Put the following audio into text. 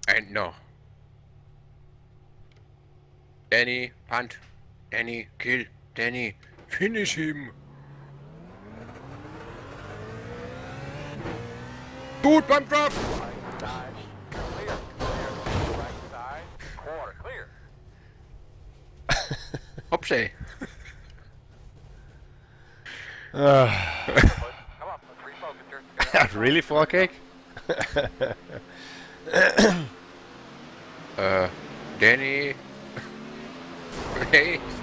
And no. Danny, punt. Danny, kill. Danny, finish him. Gut beim Drop. Right side, clear, clear. Right side, corner, clear. Hopsay. Come on, let's refocus here. Really, for cake? Danny. Hey.